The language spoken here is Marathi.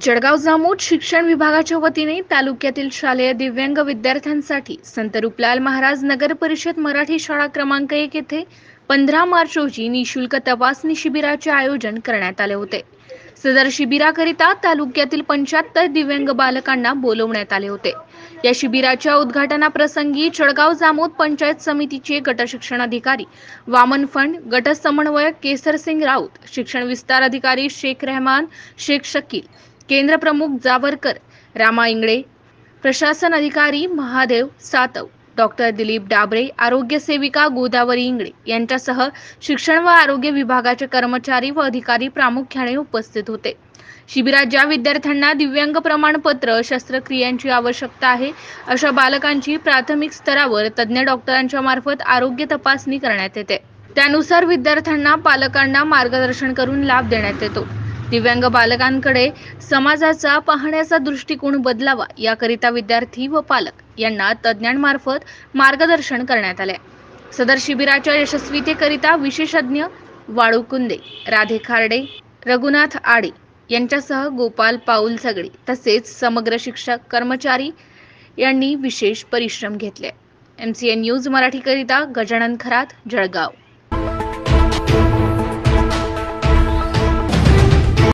जळगाव जामोद शिक्षण विभागाच्या वतीने तालुक्यातील शालेय दिव्यांग विद्यार्थ्यांसाठी संत रूपलाल महाराज नगर परिषद मराठी शाळा क्रमांक 1 येथे 15 मार्च रोजी निशुल्क तपासणी शिबिराचे आयोजन करण्यात आले होते। सदर शिबिराकरिता तालुक्यातील 75 दिव्यांग बालकांना बोलवण्यात आले होते। या शिबिराच्या उद्घाटनाप्रसंगी जळगाव जामोद पंचायत समितीचे गट शिक्षण अधिकारी वामन फंड, गट समन्वयक केसरसिंग राऊत, शिक्षण विस्तार अधिकारी शेख रहमान शेख शकील, केंद्र प्रमुख जावरकर रामा इंगळे, प्रशासन अधिकारी महादेव सातव, डॉक्टर दिलीप डाबरे, आरोग्य सेविका गोदावरी इंगळे यांच्यासह शिक्षण व आरोग्य विभागाचे कर्मचारी व अधिकारी प्रामुख्याने उपस्थित होते। शिबिरात ज्या विद्यार्थ्यांना दिव्यांग प्रमाणपत्र, शस्त्रक्रियांची आवश्यकता आहे अशा बालकांची प्राथमिक स्तरावर तज्ञ डॉक्टरांच्या मार्फत आरोग्य तपासणी करण्यात येते। त्यानुसार विद्यार्थ्यांना पालकांना मार्गदर्शन करून लाभ देण्यात येतो। दिव्यांग बालकांकडे समाजाचा पाहण्याचा दृष्टिकोन बदलावा याकरिता विद्यार्थी व पालक यांना तज्ञांमार्फत मार्गदर्शन करण्यात आले। सदर शिबिराच्या यशस्वीतेकरिता विशेषज्ञ वाळू कुंदे, राधे खार्डे, रघुनाथ आडे यांच्यासह गोपाल पाऊल सगळे तसेच समग्र शिक्षक कर्मचारी यांनी विशेष परिश्रम घेतले। MCN न्यूज मराठीकरिता गजानन खरात, जळगाव।